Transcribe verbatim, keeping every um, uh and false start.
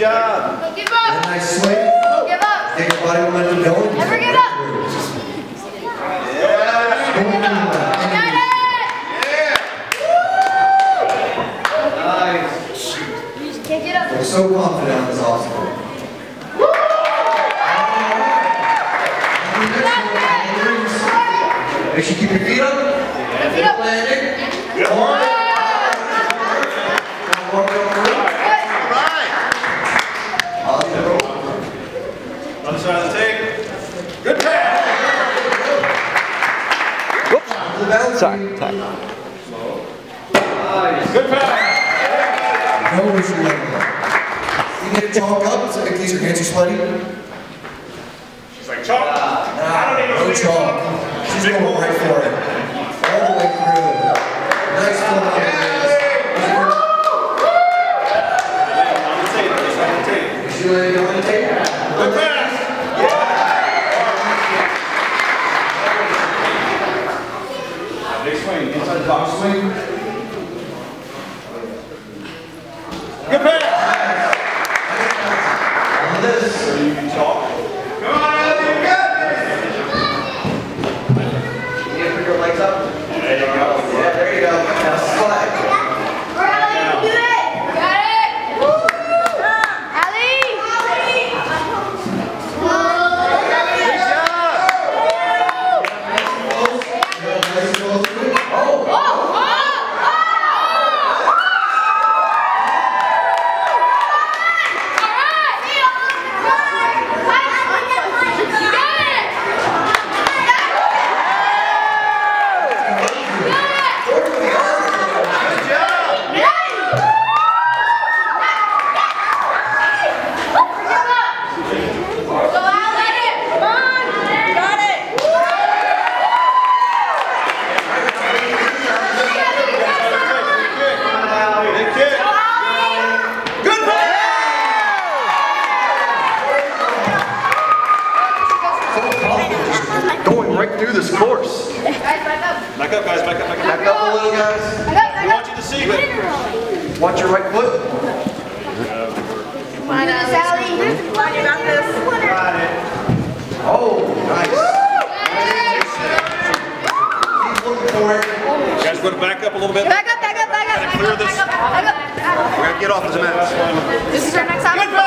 job. Don't give up. And a nice swing. Don't give up. Get your body momentum going. Never give up. Yeah. Got it. Yeah. Nice. You just can't get up. We're so confident on this obstacle. Make sure you keep your feet up. Feet up. Landing. Good. All right. Other side of the tape. Good pass. Whoops. Sorry, sorry. Nice. Good pass. No issue level. You need to chalk up so in case your hands are sweaty. She's like, chalk. Nah, no chalk. She's going right for it. All the way through. Nice flip on the hands. Is she ready to go on the tape? Good pass. Big swing, inside the box swing. Good pass. On this. So you can talk. Come on, Ellie, you got this. You need to put your legs up. There you go. Yeah, there you go. Now slide. Alright, do it. Got it. Woo. Allie. Allie. Good job. Oh. Oh, oh, oh. Going right through this course. Guys, back up. Back up, guys. Back up, back up. Back up a little, guys. Back up, We back want you to see it. Watch your right foot. Come on, Sally. You got this. Got it. Oh, nice. Keep looking for it. You guys want to back up a little bit? Back up, back up, back up. Clear this. Back up, back up. We're going to get off the mat. This is our next option.